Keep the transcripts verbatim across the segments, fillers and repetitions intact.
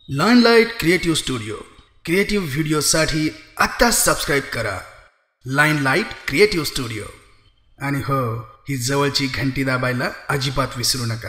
लाईनलाईट creative studio creative व्हिडिओसाठी आत्ता subscribe करा. Linelight creative studio. आणि हो, ही जवळची घंटी दाबायला अजिबात विसरू नका.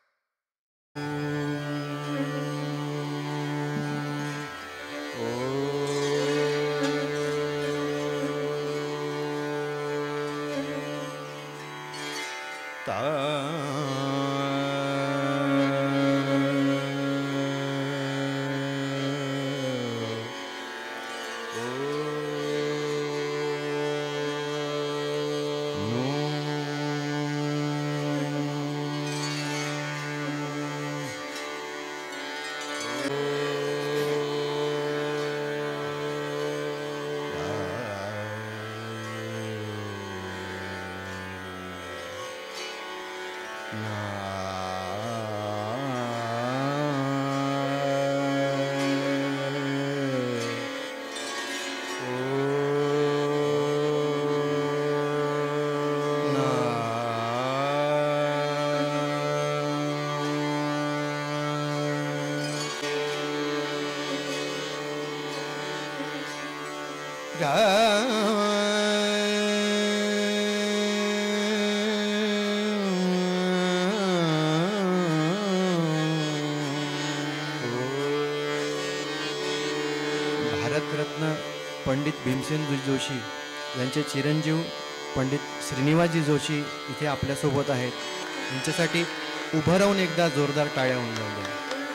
भारतरत्न पंडित भीमसेन जोशी यांचे चिरंजीव पंडित श्रीनिवासजी जोशी इथे आपल्यासोबत आहेत. यांच्यासाठी उभं राहून एकदा जोरदार टाळ्या होऊन जाऊ.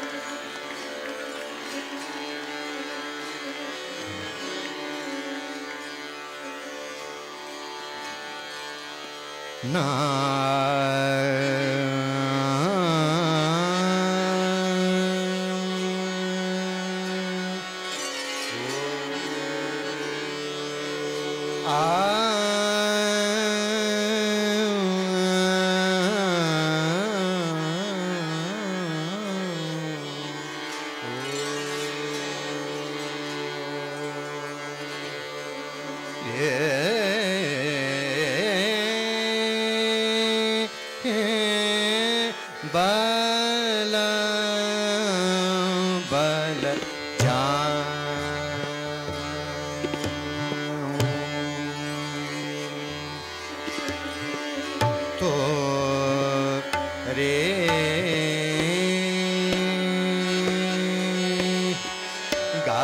ना बल बल जान तो रे गा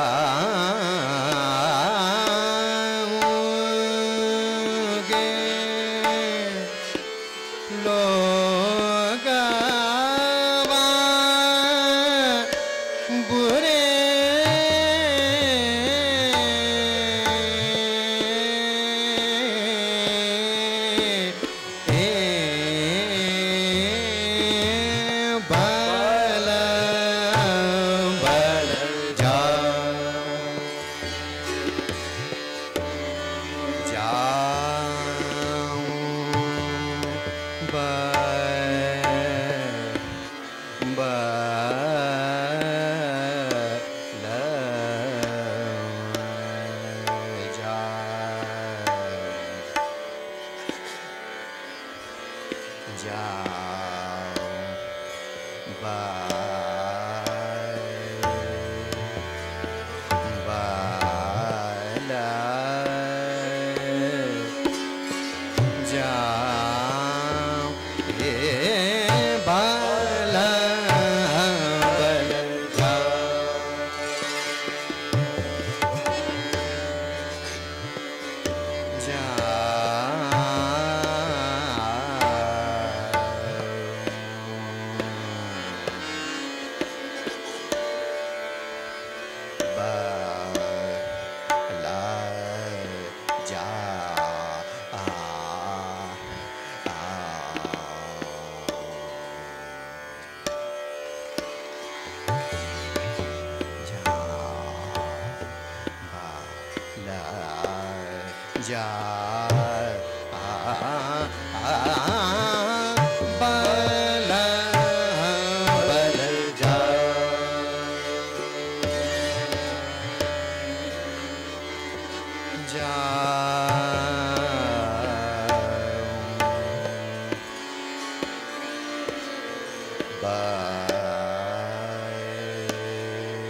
जा बल बल जा जा बल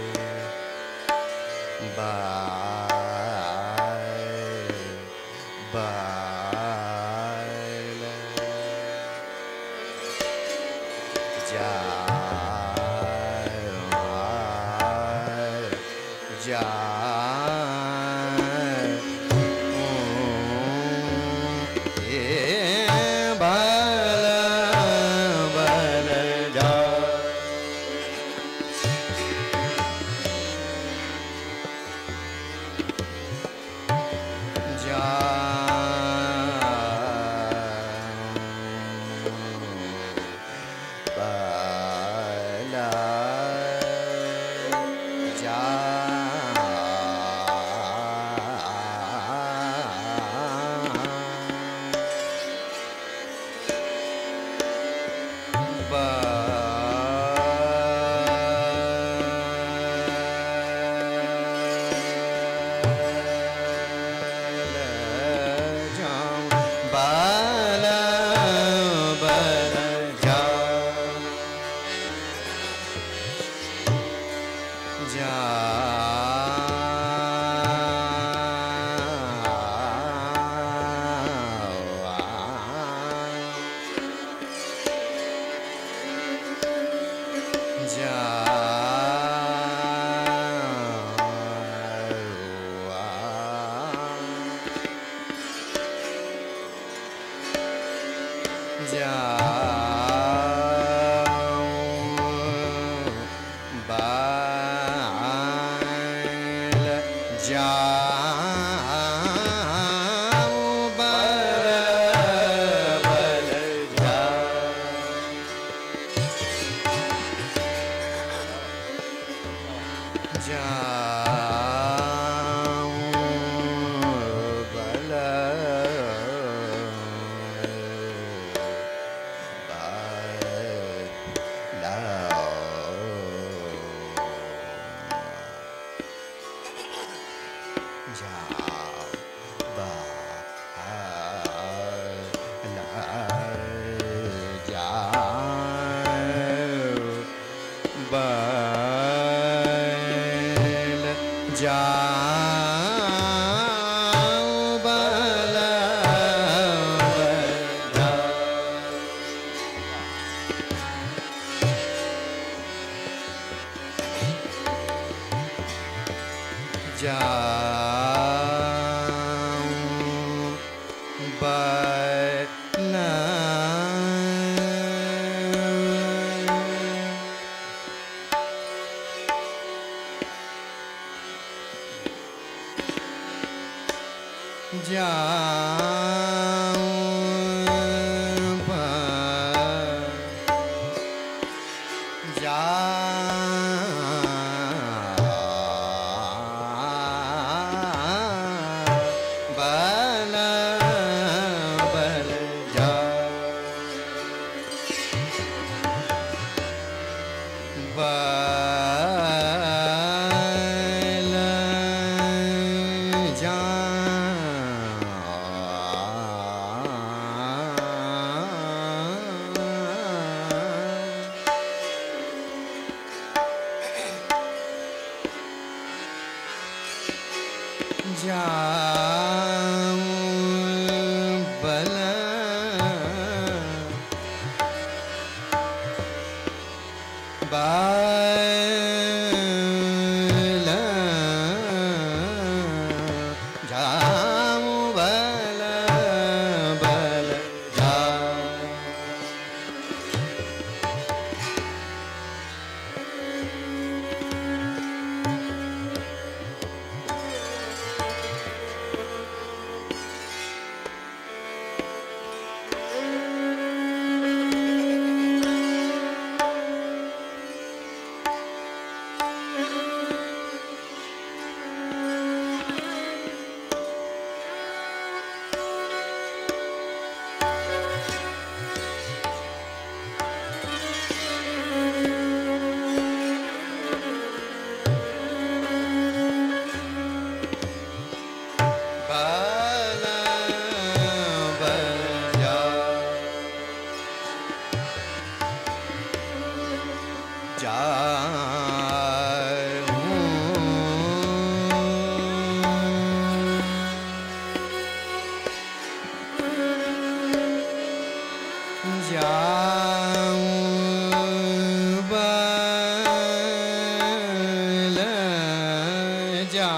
जा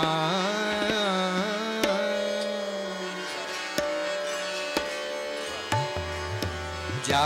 जा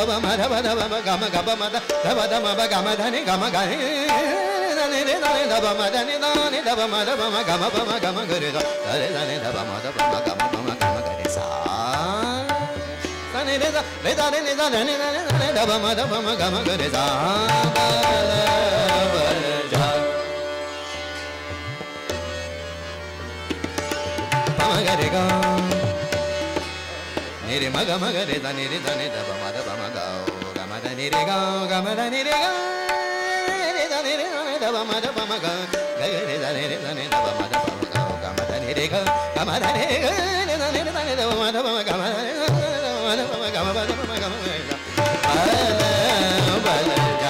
ब म ध ब ध ब म ग म ग ब म ध ध ब ध म ब ग म ध नि ग म ग नि ध नि रे ध नि ध ब म ध नि ध नि ध ब म ध ब म ग म ब म ग म ग रे ध ध रे ध नि ध ब म ध ब म ग म ब म ग म ग रे सा ध नि रे ध रे ध रे नि ध रे नि ध नि ध नि ध ब म ध ब म ग म ग रे सा ब ज प म ग रे ग ni re ma ga ma ga re da ni re da ni da ba ma da ba ma ga ga ma da ni re ga ga ma da ni re ga re da ni re da ni da ba ma da ba ma ga ga ga re da ni re da ni da ba ma da ba ma ga ga ma da ni re ga ga ma da ni re ga re da ni re da ni da ba ma da ba ma ga ma da ni da ma da ba ma ga ma ba da ba ma ga ma ga ba la ja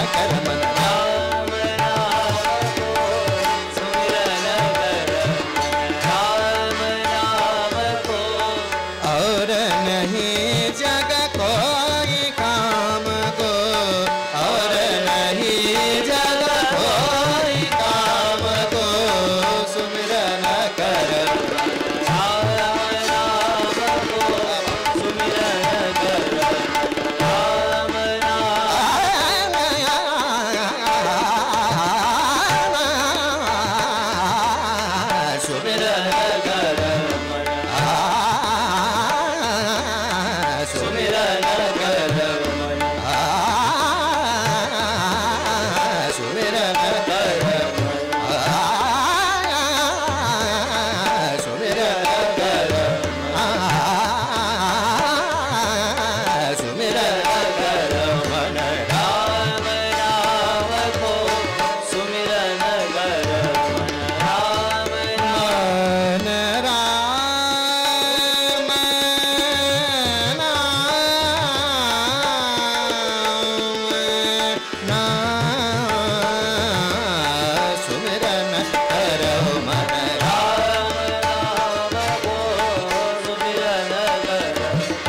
कर मन राम राम को सुमिरन कर राम राम को और नहीं जग कोई काम को और नहीं जग कोई काम को सुमिरन कर राम राम को सुमिरन कर राम राम सुमिरन कर सुमिरन कर सुमिरन कर सुमिरन कर सुमिरन कर मन राम राम को सुमिरन कर राम राम राम सुमिरन कर मन राम राम को सुमिरन कर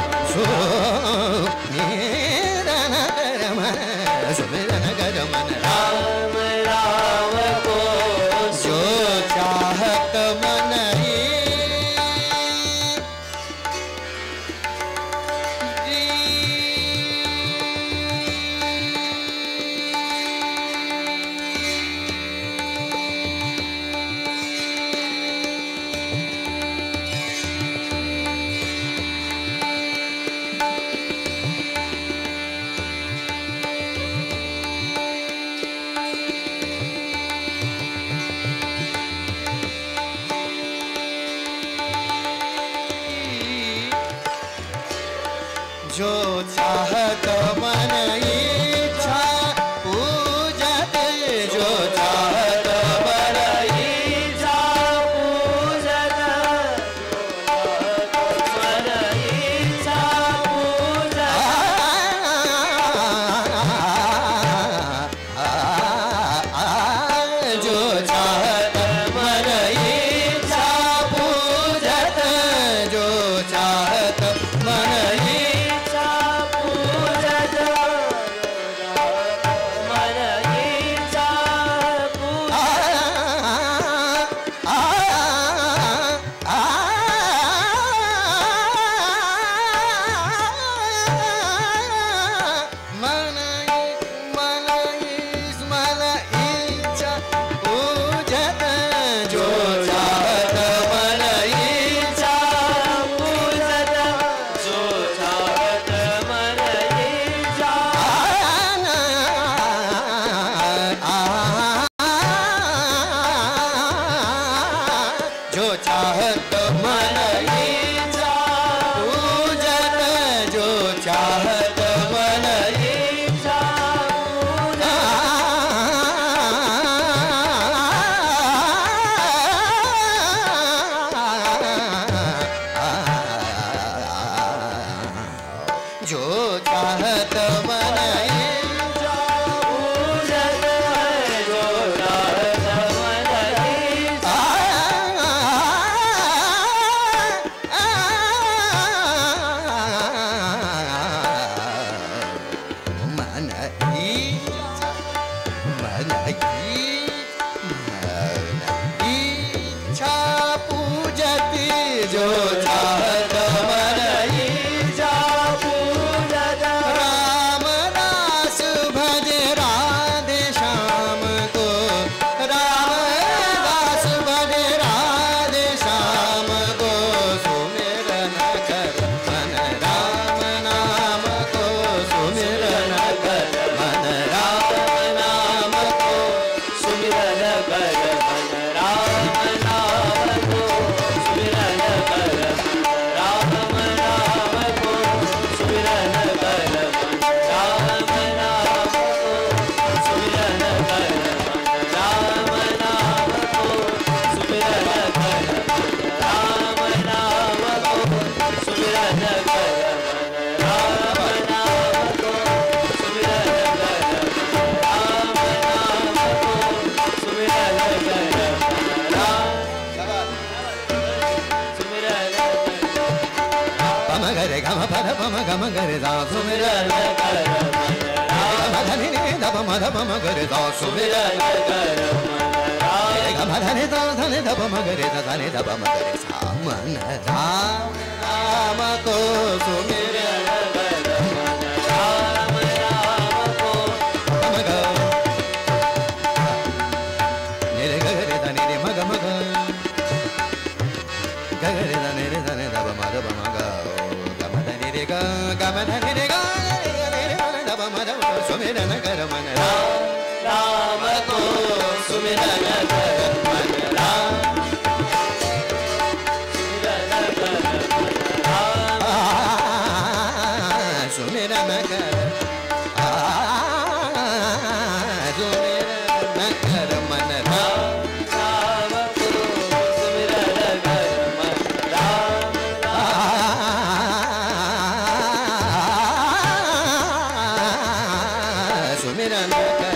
सुमिरन कर मन सुमिरन कर मन राम राम को जो चाहत मन ही जो चाहत मन इच्छा पूजत जो चाहत मन इच्छा पूजत मन इच्छा पूजत जो चाहत मन इच्छा पूजत जो चाहत मन इच्छा पूजत गम पद पम गम गरे सा सुमिरन कर मन राम धनि नि ध पम ध पम गरे सा सुमिरन कर मन राम गम धनि ध धनि ध पम गरे सा धनि ध पम गरे सा मन राम राम को सुमिरन कर मन राम राम को पम ग नि रे गरे धनि रे मग मग गरे धनि रे धनि ध पम ध पम ग गम धनि रे ग गम धनि रे ग ध पम ध सुमिरन कर मन राम राम को सुमिरन कर मन राम सुमिरन कर सुमिरन कर मन राम राम को सुमिरन कर मन राम सुमिरन कर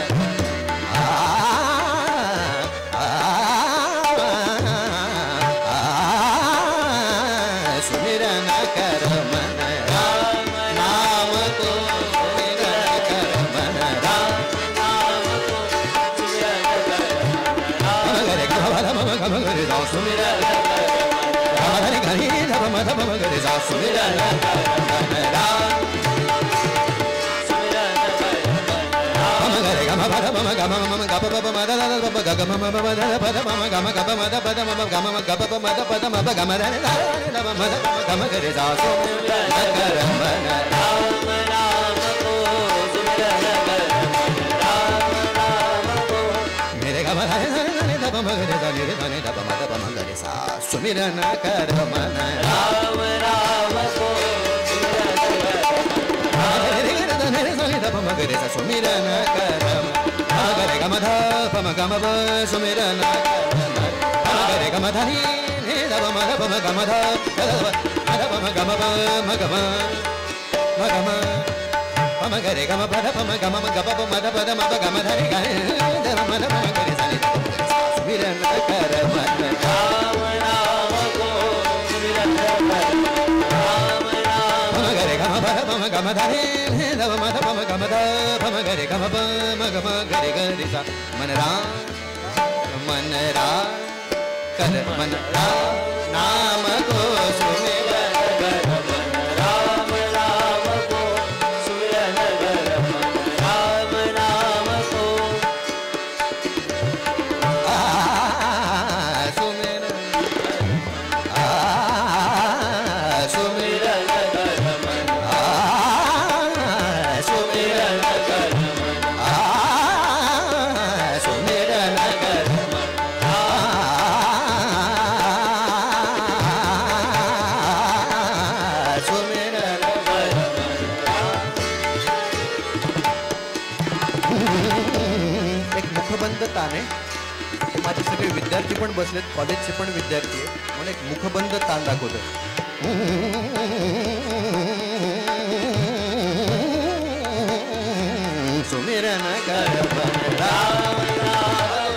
सुमिरन कर मन राम नाम को सुमिरन कर मन राम नाम को सुमिरन कर गरे गम गम गम गरे सा सुमिरन राम धनि घरि धम मध पम गरे सा सुमिरन कर मन राम सुमिरन कर मन गरे गम पद पम गम मम गप पप मद द पप ग गम मम पद पद मम गम गप मद पद मम गम गप पप मद पद मम गम रे ध मद गम गरे सा सुमिरन कर मन राम नाम को सुमिरन कर मन राम नाम को मेरे गम रे ध ध पम गरे सा रे ध ध पम द पम गरे सा सुमिरन कर मन राम राम को सुमिरन कर रे रे ध रे सा ध पम गरे सा सुमिरन कर गरे गम ध पम गम ब सुमिरन कर गरे गम धनि नि ध पम ध पम गम ध ध पम गम ब म गम म गम पम गरे गम पद पम गम ग प म ध पद म गम धनि गरे ध म ध पम गरे सा सुमिरन कर मन राम राम को सुमिरन कर राम राम पम गरे गम पद पम गम धनि ध म ध पम गम ध पम गरे गम प म गम गरे गरे सा मन राम मन राम कर मन राम नाम को सुमिरन कर मन राम राम को सुमिरन कर मन राम नाम को आ सुमिरन आ सुमिरन कर मन आ सुमिरन कर मन आ सुमिरन कर मन एक मुखबंद तान आहे. माझे सगळे विद्यार्थी पण बसलेत, कॉलेजचे पण विद्यार्थी आहेत, म्हणून एक मुखबंद तान दाखवतो. सुमिरन कर मन राम राम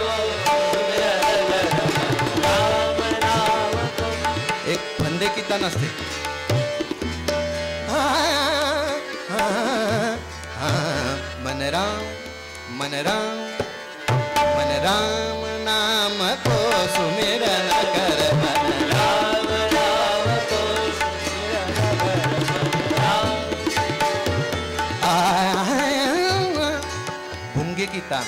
राम राम. एक फंदे की तान असते. मन राम मन राम मन राम नाम को सुमिरन कर मन राम राम को सुमिरन कर मन राम. भुंगे की तान.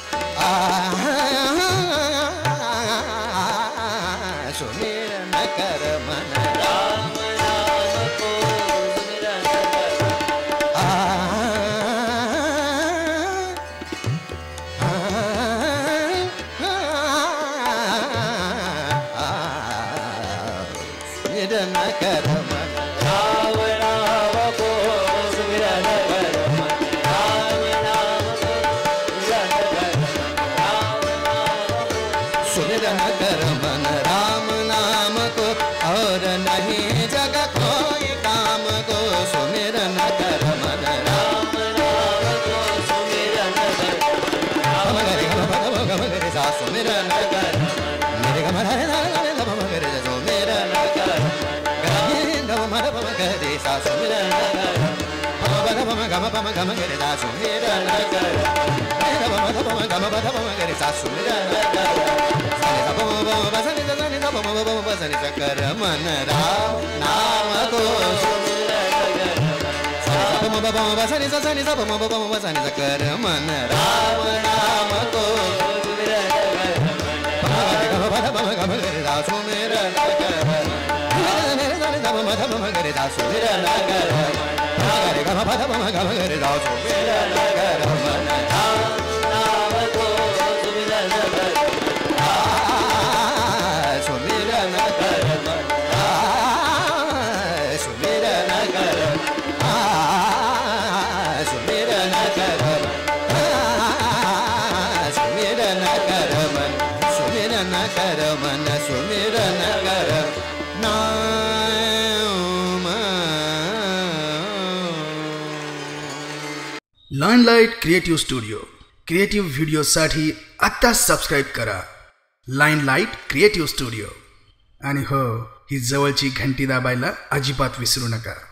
सुमिरन कर मन राम राम को सुमिरन कर. सुमिरन कर मन राम राम को सुमिरन कर मन राम राम को सुमिरन कर मन राम नाम को और नहीं जग कोई काम को. सुमिरन कर मन राम राम को सुमिरन कर गम गरे गम पद गम गरे सा सुमिरन कर मेरे गम हरे गम गरे सुमिरन कर गम गम गरे सा पम गम गरे दा सुमिरन कर रे दा पम दा पम गम दा पम गरे दा सुमिरन कर सनि दा पम पम बसनि दा सनि दा पम पम बसनि दा कर मन राम नाम को सुमिरन कर पम पम बसनि दा सनि दा पम पम बसनि दा कर मन राम नाम को सुमिरन कर गम पम गम गरे दा सुमिरन कर धा पम गरे दा सुमिरन कर रे गा धा पम गम गरे दा सुमिरन कर मन राम नाम को सुमिरन कर सुमिरन कर सुमिरन कर सुमिरन कर सुमिरन कर मन सुमिरन कर मन सुमिरन कर लाईनलाईट क्रिएटिव्ह स्टुडिओ क्रिएटिव्ह व्हिडिओसाठी आत्ताच सबस्क्राईब करा. लाईनलाईट क्रिएटिव्ह स्टुडिओ आणि हो ही जवळची घंटी दाबायला अजिबात विसरू नका.